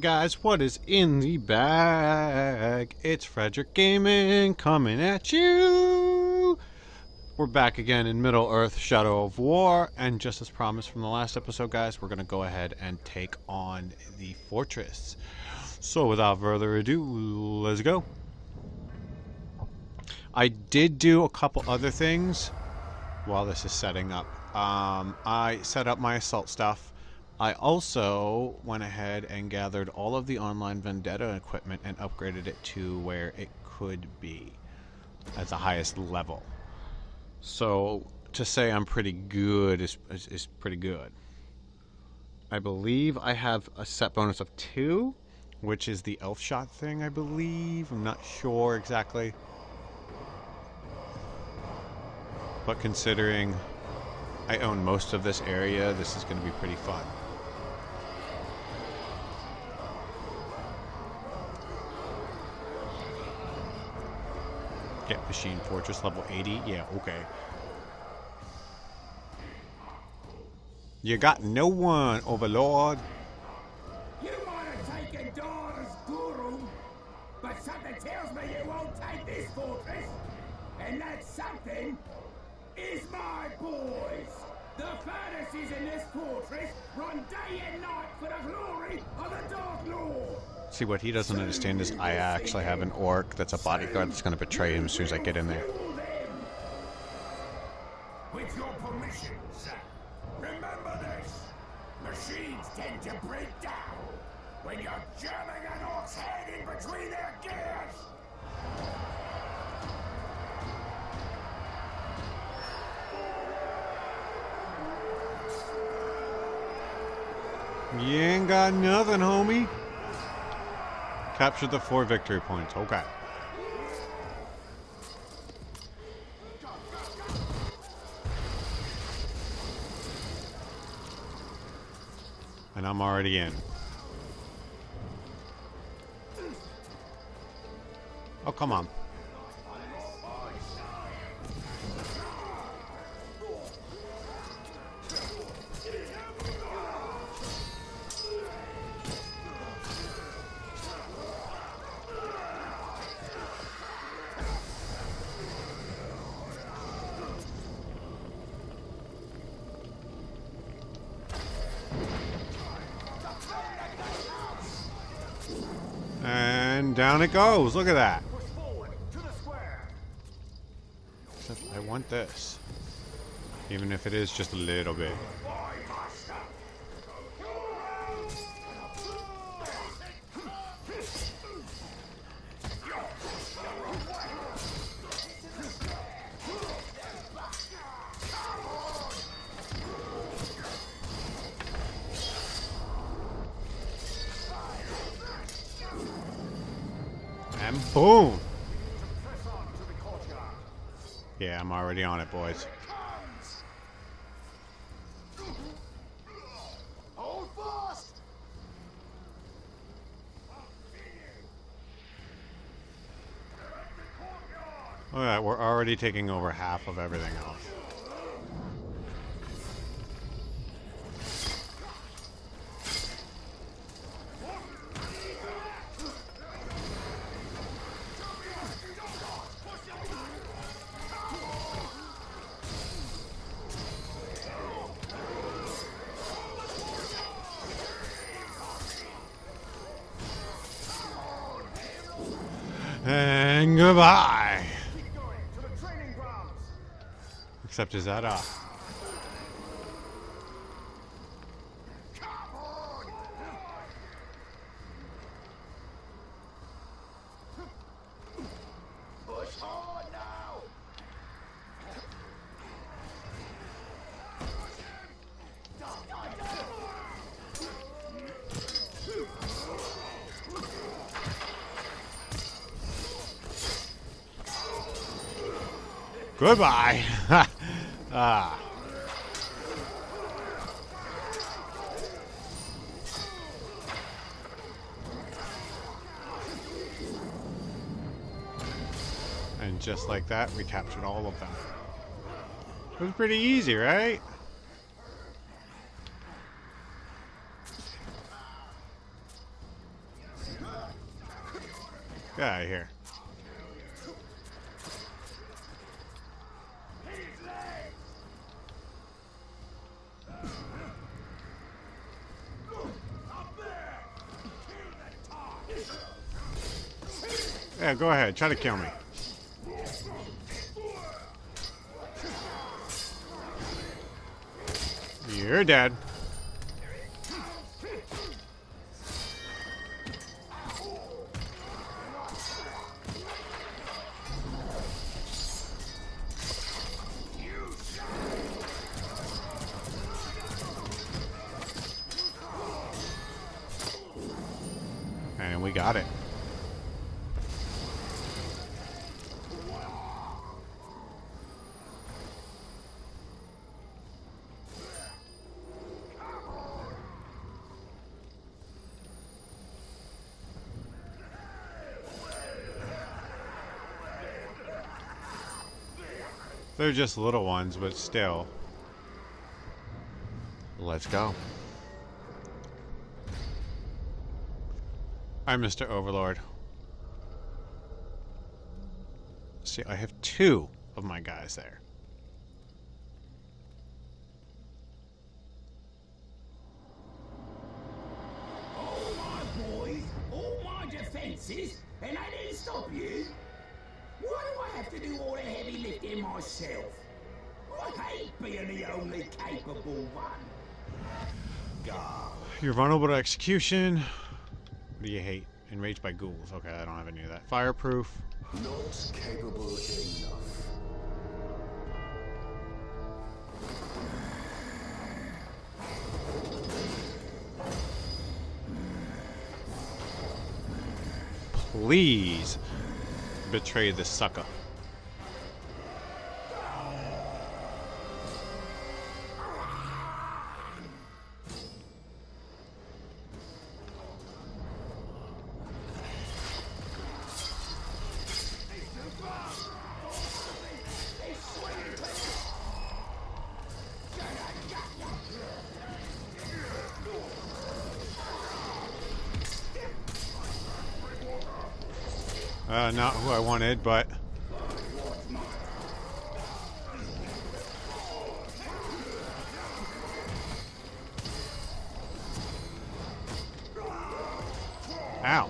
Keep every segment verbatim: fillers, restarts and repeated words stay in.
guys, what is in the bag? It's FredrickGaming coming at you! We're back again in Middle Earth Shadow of War, and just as promised from the last episode, guys, we're going to go ahead and take on the fortress. So without further ado, let's go. I did do a couple other things while this is setting up. Um, I set up my assault stuff. I also went ahead and gathered all of the online Vendetta equipment and upgraded it to where it could be at the highest level. So to say I'm pretty good is, is, is pretty good. I believe I have a set bonus of two, which is the elf shot thing, I believe. I'm not sure exactly. But considering I own most of this area, this is going to be pretty fun. Get Machine Fortress level eighty? Yeah, okay. You got no one, Overlord. You might have taken Daughter's Guru, but something tells me you won't take this fortress. And that something is my boys. The furnaces in this fortress run day and night for the glory of the Dark Lord. See, what he doesn't understand is I actually have an orc that's a bodyguard that's going to betray him as soon as I get in there. With your permission, sir. Remember this. Machines tend to break down when you're jamming an orc's head in between their gears. You ain't got nothing, homie. Capture the four victory points. Okay. And I'm already in. Oh, come on. And down it goes. Look at that. Except I want this. Even if it is just a little bit. And boom! Yeah, I'm already on it, boys. Alright, we're already taking over half of everything else. And goodbye. Except is that off? Goodbye. Ah. And just like that, we captured all of them. It was pretty easy, right? Get out of here. Yeah, go ahead. Try to kill me. You're dead. And we got it. They're just little ones, but still. Let's go. I'm Mister Overlord. See, I have two of my guys there. All my boys, all my defenses, and I didn't stop you. Why do I have to do all the heavy lifting myself? I hate being the only capable one. God. You're vulnerable to execution. What do you hate? Enraged by ghouls. Okay, I don't have any of that. Fireproof. Not capable enough. Please betray this sucker. Uh, not who I wanted, but... Ow.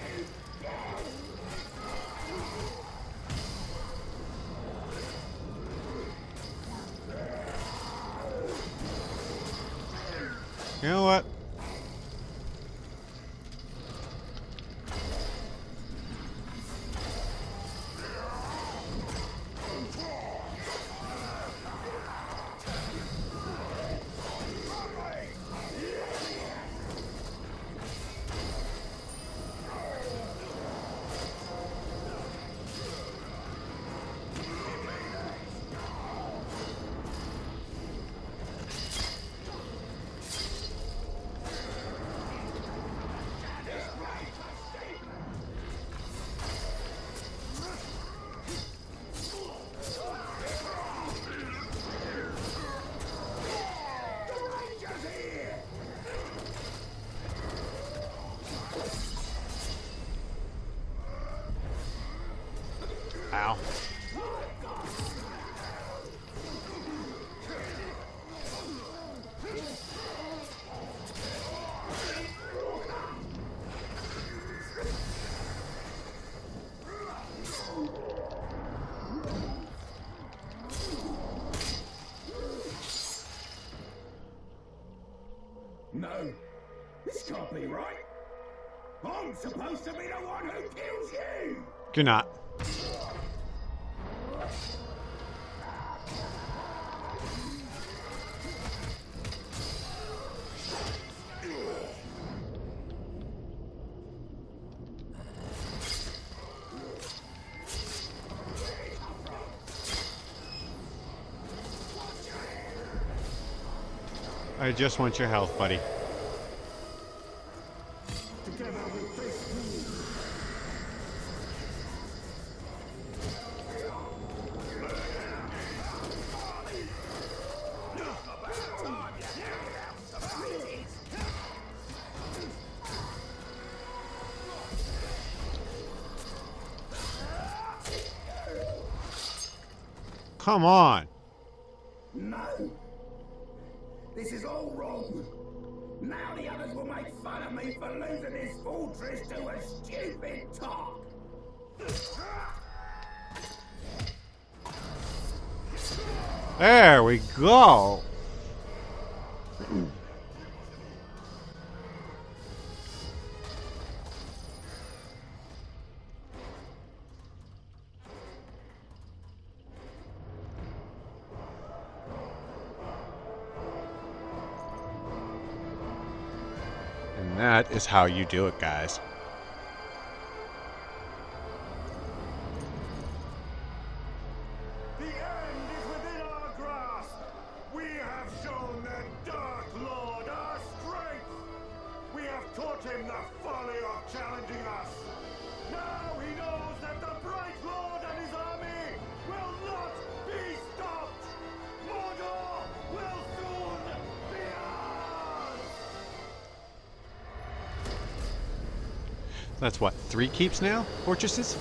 You know what? Ow. No, this can't be right. I'm supposed to be the one who kills you. You're not. I just want your health, buddy. come on. No. This is all wrong. Now the others will make fun of me for losing this fortress to a stupid talk. There we go. And that is how you do it, guys. The end is within our grasp. We have shown the Dark Lord our strength. We have taught him the folly of challenging us. Now he knows that the Bright Lord and his army will not be stopped. Mordor will soon be ours. That's what, three keeps now? Fortresses?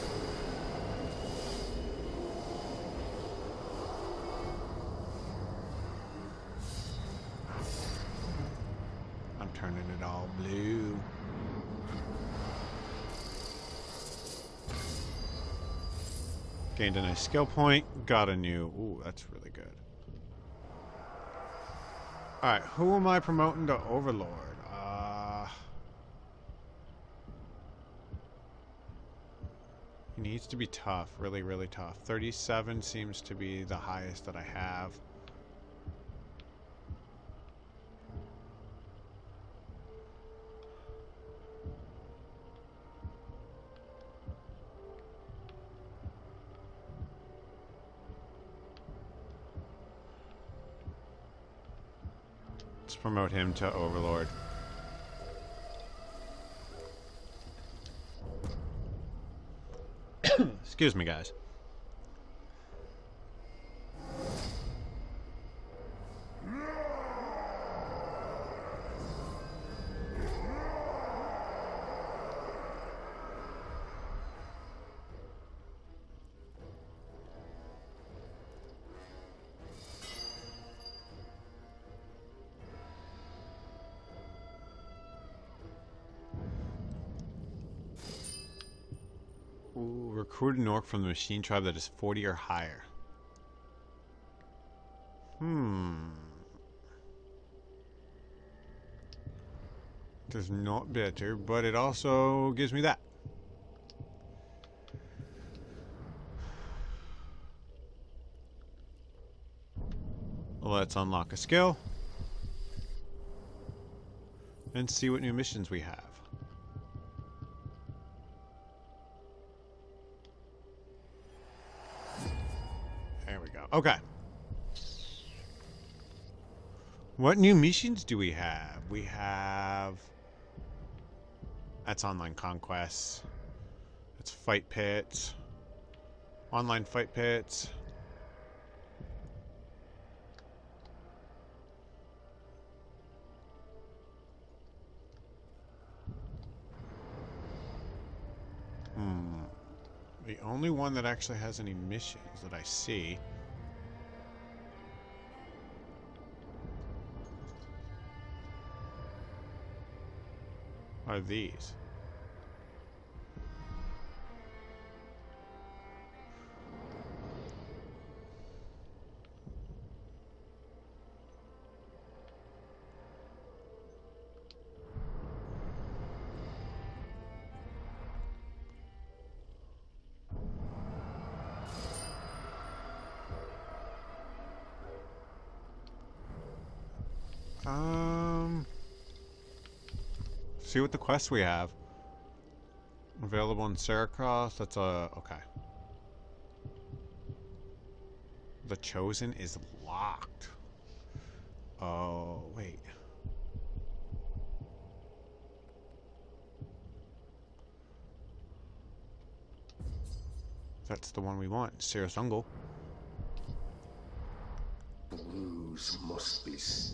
I'm turning it all blue. Gained a nice skill point. Got a new... Ooh, that's really good. Alright, who am I promoting to Overlord? Uh... He needs to be tough. Really, really tough. thirty-seven seems to be the highest that I have. Let's promote him to Overlord. Excuse me, guys. Ooh, recruit an orc from the machine tribe that is forty or higher. Hmm. Does not better, but it also gives me that. Let's unlock a skill. And see what new missions we have. There we go. Okay. What new missions do we have? We have... That's online conquests. That's fight pits. Online fight pits. Hmm. The only one that actually has any missions that I see are these. Um, see what the quests we have. Available in Syracuse. That's a okay. The Chosen is locked. Oh wait. That's the one we want. Cirrus Ungol. Blues must be. s-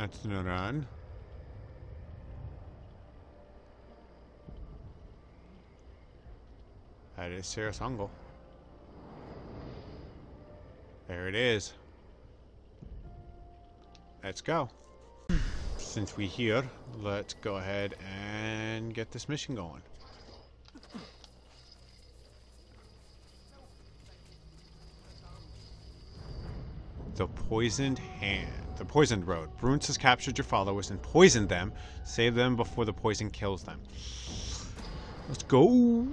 That's no run. That is serious angle. There it is. Let's go. Since we're here, let's go ahead and get this mission going. The Poisoned Hand. The Poisoned Road. Bruins has captured your followers and poisoned them. Save them before the poison kills them. Let's go.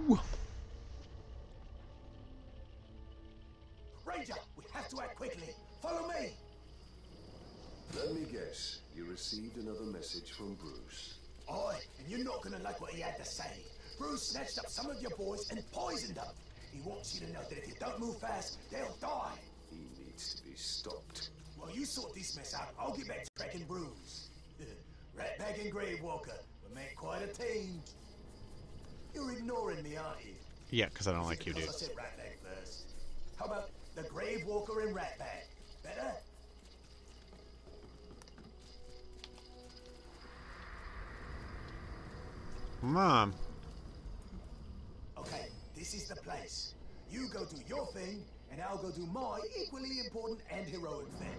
Ranger, we have to act quickly. Follow me. Let me guess. You received another message from Bruce. Aye, and you're not gonna like what he had to say. Bruce snatched up some of your boys and poisoned them. He wants you to know that if you don't move fast, they'll die. He needs to be stopped. Well, you sort this mess out. I'll get back to tracking Bruce. Ratbag and Gravewalker, we make quite a team. You're ignoring me, aren't you? Yeah, because I don't like you, dude. I said Ratbag first. How about the Gravewalker and Ratbag? Better? Mom. Okay, this is the place. You go do your thing, and I'll go do my equally important and heroic thing.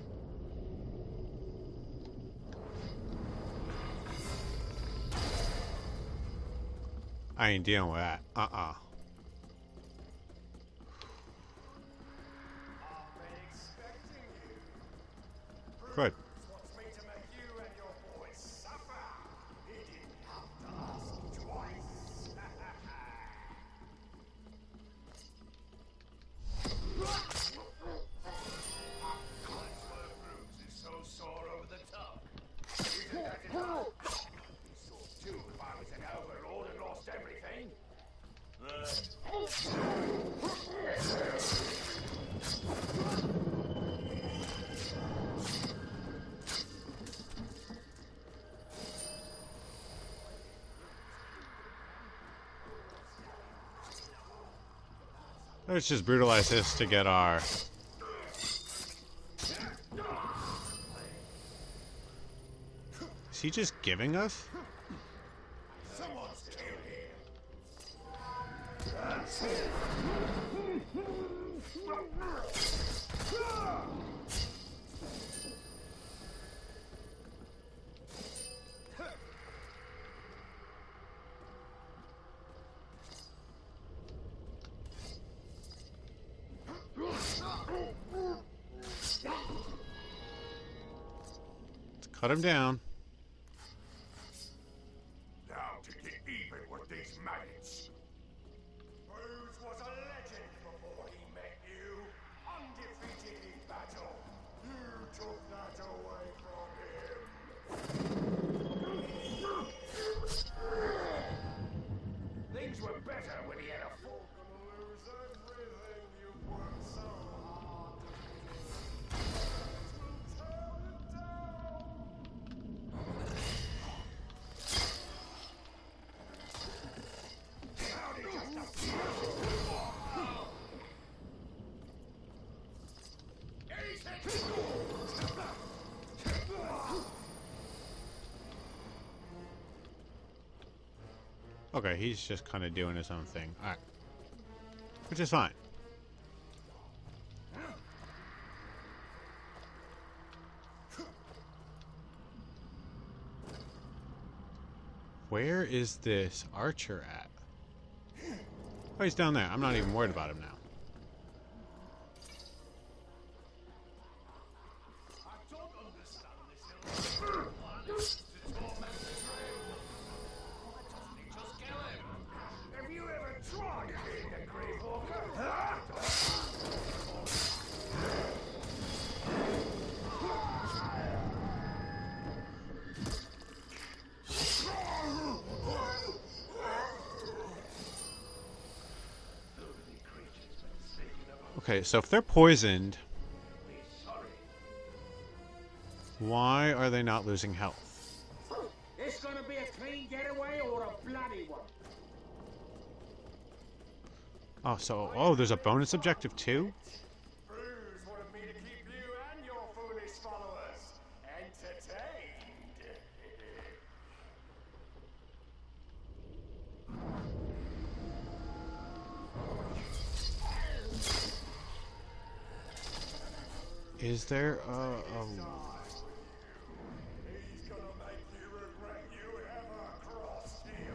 I ain't dealing with that. Uh-uh. I've been expecting you. Good. Wants me to make you and your boys suffer. He didn't have to ask twice. That's why Bruce is so sore over the top. Isn't that enough? He's sore too if I was an overlord and lost everything. Let's just brutalize this to get our... Is he just giving us? Someone's killed here. Let's cut him down. Now to get even with these maggots. Bruce was a legend before he met you. Undefeated in battle. You took that away from him. Things were better when he had a full. Gonna lose everything you worked so hard to get. It will tear it down. Okay, he's just kind of doing his own thing. Alright. Which is fine. Where is this archer at? Oh, he's down there. I'm not even worried about him now. I don't understand this ill plan to torment the grave. Why doesn't he just kill him? Have you ever tried being a grave walker? Huh? Okay, so if they're poisoned, why are they not losing health? It's gonna be a clean getaway or a bloody one. Oh, so, oh, there's a bonus objective too? Bruce wanted me to keep you and your foolish followers entertained. Is there a... a He's gonna make you regret you ever crossed him.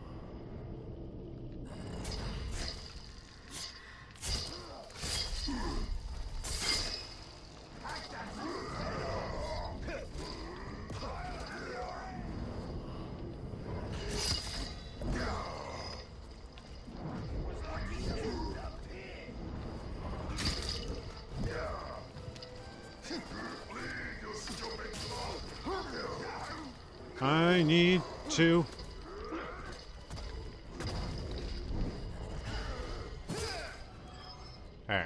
I need to... There.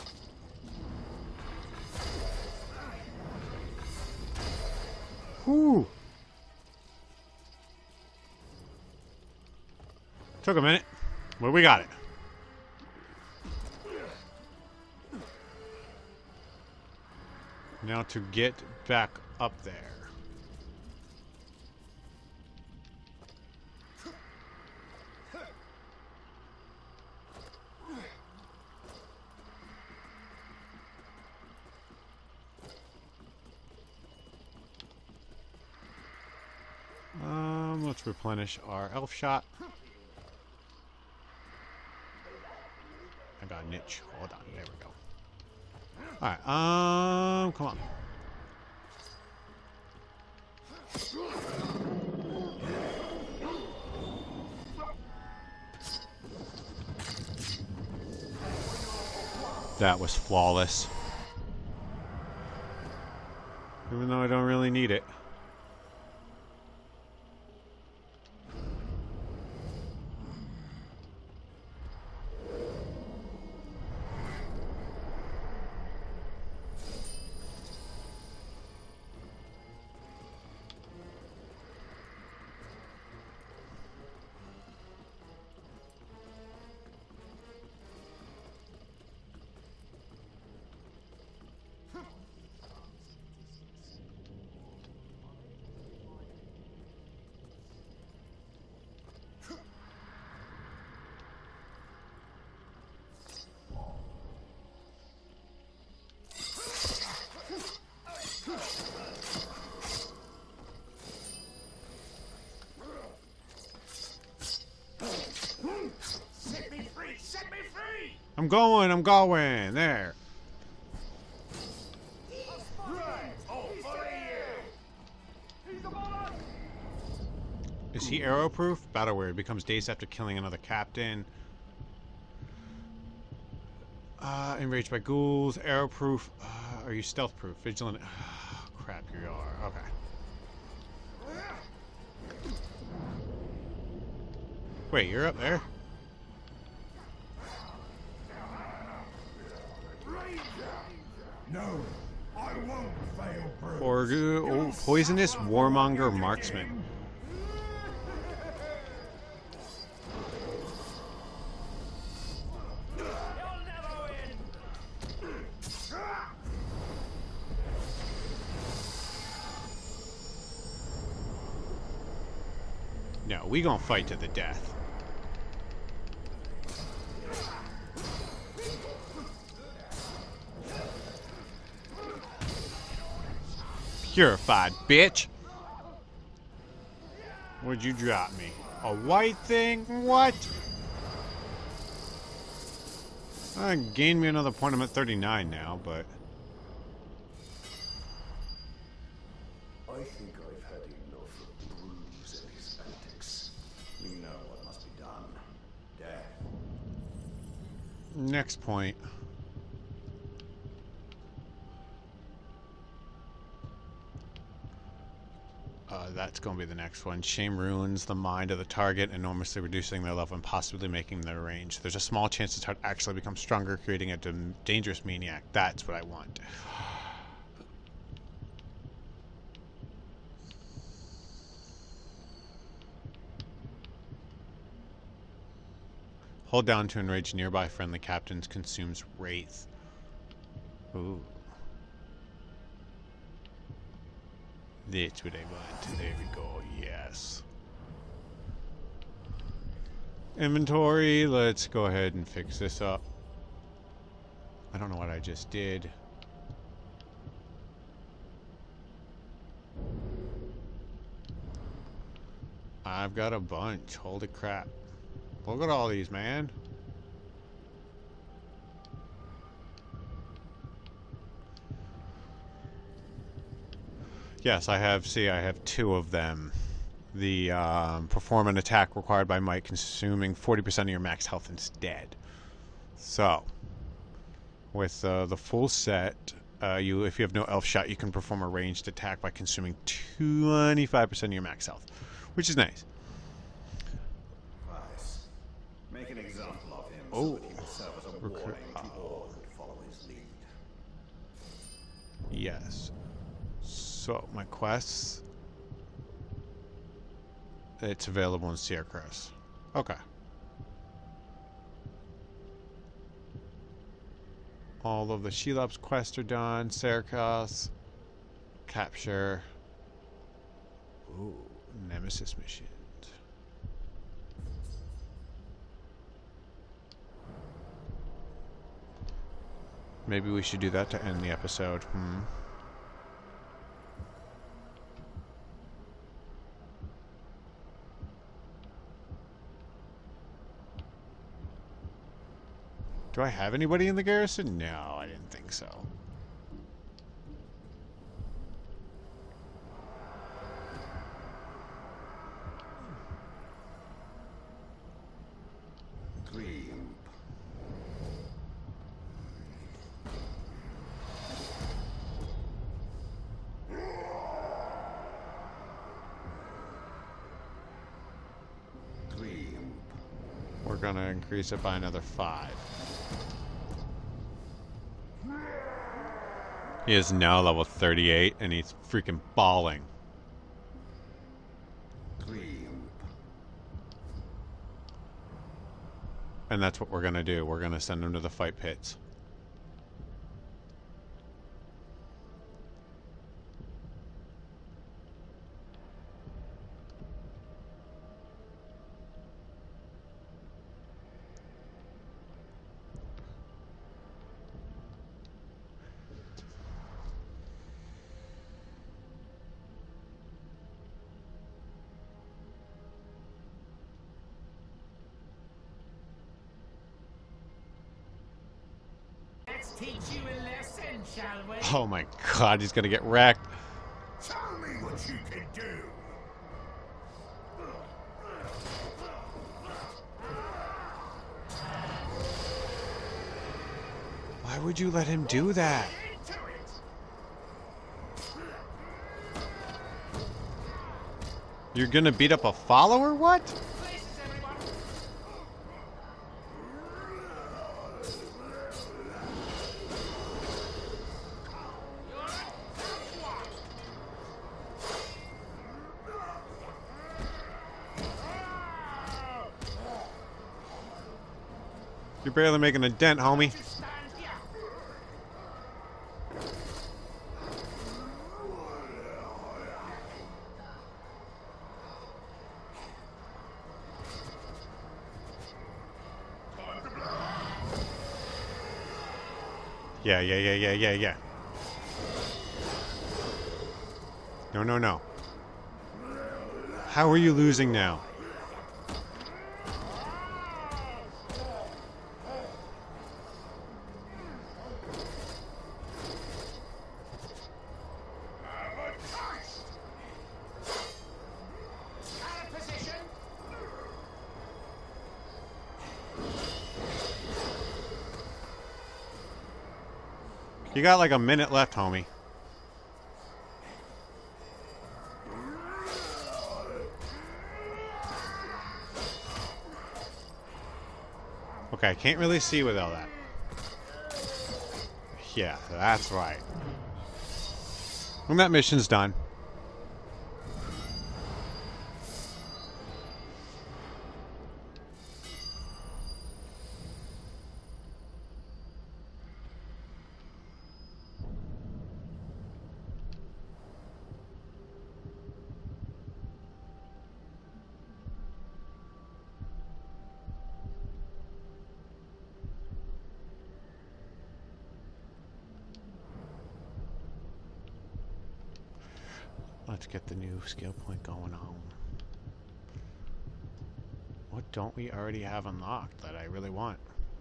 Whew. Took a minute, but we got it. Now to get back up there. Um, let's replenish our elf shot. I got a niche. Hold on, there we go. Alright, um, come on. That was flawless. Even though I don't really need it. Set me free! Set me free! I'm going, I'm going. There. Right! Oh, follow you! He's above us! Is he arrow-proof? Battle weary. Becomes dazed after killing another captain. Uh, enraged by ghouls. Arrow-proof. Uh, are you stealth-proof? Vigilant. Oh, crap, you are. Okay. Wait, you're up there? No, I won't fail, bro. Or oh, poisonous warmonger marksman. No, we gonna fight to the death. Purified, bitch. What'd you drop me? A white thing? What? Uh, gained me another point. I'm at thirty-nine now, but... I think I've had enough of Bruce and his antics. You know what must be done. Death. Next point. Uh, that's going to be the next one. Shame ruins the mind of the target, enormously reducing their level and possibly making their range. There's a small chance the target actually becomes stronger, creating a dangerous maniac. That's what I want. Hold down to enrage nearby friendly captains. Consumes wraith. Ooh. That's what I want. There we go. Yes. Inventory. Let's go ahead and fix this up. I don't know what I just did. I've got a bunch. Holy crap. Look at all these, man. Yes, I have, see, I have two of them. The um, perform an attack required by might consuming forty percent of your max health instead. So, with uh, the full set, uh, you if you have no elf shot, you can perform a ranged attack by consuming twenty-five percent of your max health, which is nice. Nice. Make an example of him Oh. so that he can serve as a Recruit- warning to all who would follow his lead. Yes. So, my quests. It's available in Siercrest. Okay. All of the Shelops quests are done. Siercrest. Capture. Ooh, Nemesis missions. Maybe we should do that to end the episode. Hmm. Do I have anybody in the garrison? No, I didn't think so. Gleam. Gleam. We're gonna increase it by another five. He is now level thirty-eight, and he's freaking bawling. Gleam. And that's what we're gonna do. We're gonna send him to the fight pits. Let's teach you a lesson, shall we? Oh my god, he's gonna get wrecked. Show me what you can do. Why would you let him do that? Into it. You're gonna beat up a follower? What? Places, everyone. You're a tough one. You're barely making a dent, homie. Just stand here. Yeah, yeah, yeah, yeah, yeah, yeah. No, no, no. How are you losing now? Out of position. You got like a minute left, homie. Okay, I can't really see with all that. Yeah, that's right. And that mission's done. Let's get the new skill point going on. don't we already have unlocked that I really want?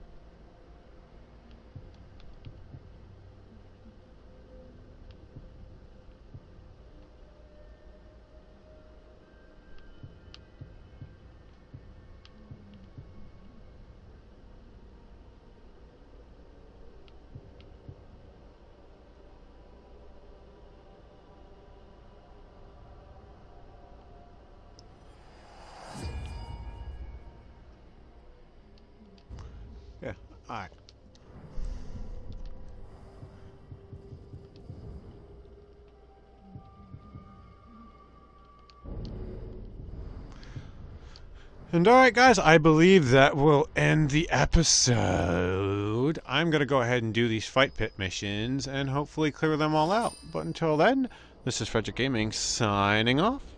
Yeah, alright. And alright guys, I believe that will end the episode. I'm going to go ahead and do these fight pit missions and hopefully clear them all out. But until then, this is FredrickGaming signing off.